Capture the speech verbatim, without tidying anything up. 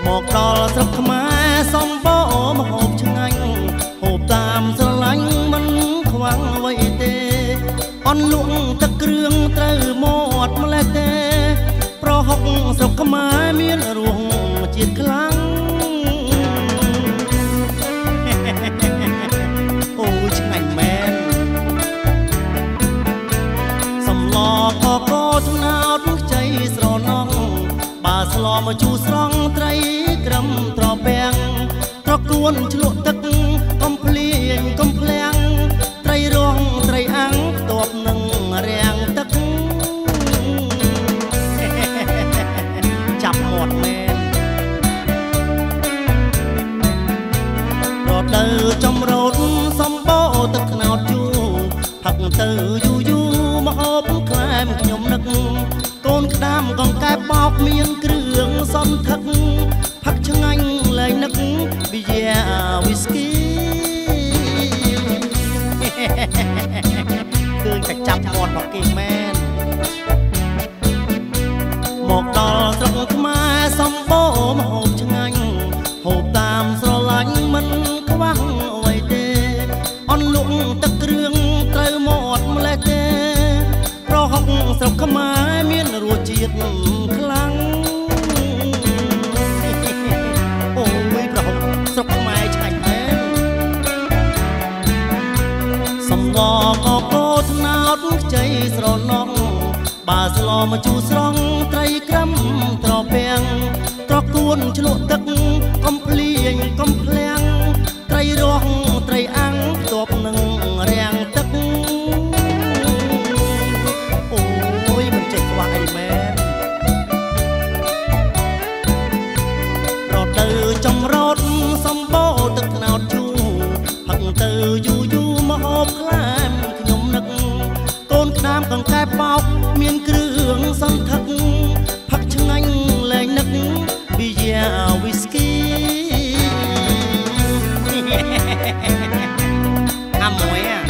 មកដល់ស្រុកខ្មែរសំបោមហូបឆ្ងាញ់ហូបតាមស្រឡាញ់មិនខ្វាំងអ្វីទេអន់លក់ទឹកគ្រឿងត្រូវមាត់ម្លេះទេប្រហុកស្រុកខ្មែរមានរសជាតិខ្លាំងអូយឆ្ងាញ់មែនសំឡកកថ្នោតខ្ចីស្រណងបើស្លមកជូរស្រង់ត្រីក្រឹមត្រពាំងត្រកួនឆ្លក់ទឹកកំភ្លៀងកំភ្លាំងត្រីរងត្រីអាំងតបនឹងរាំងទឹកចាប់មាត់មែនរត់ទៅចំរោតសំបោទឹកខ្នោតជូរផឹកទៅយូយូមកហូបក្លែមខ្ញុំនឹកកូនក្តាមកង្កែបបោកមានគ្រឿងសន្ធឹកផឹកឆ្ងាញ់លែងនឹកប៊ីយ៉ាវីស្គីគឺតែចាប់មាត់មកគេមែនមកដល់ស្រុកខ្មែរសំបោមហូបឆ្ងាញ់ហូបតាមស្រឡាញ់មិនខ្វះអ្វីទេអន់លក់ទឹកគ្រឿងត្រូវមាត់ម្លេះទេប្រហុកស្រុកខ្មែរមានរសជាតិខ្លាំងអូយប្រហុកស្រុកខ្មែរឆ្ងាញ់មែនសំឡកកថ្នោតខ្ចីស្រណងបើស្លមកជូរស្រង់ត្រីក្រឹមត្រពាំងត្រកួនឆ្លក់ទឹកកំភ្លៀងកំភ្លាំងត្រីរងត្រីអាំងតបនឹងរាំងទឹកអូយមិនចេះខ្វះអីមែនរត់ទៅចំរោតសំបោទឹកថ្នោតជូរផឹកទៅយូយូមកហូបក្លែមខ្ញុំនឹកកូនក្តាមកង្កែបបោកមានគ្រឿងសន្ធឹកផឹកឆ្ងាញ់លែងនឹកប៊ីយ៉ាវីស្គីអាមួយ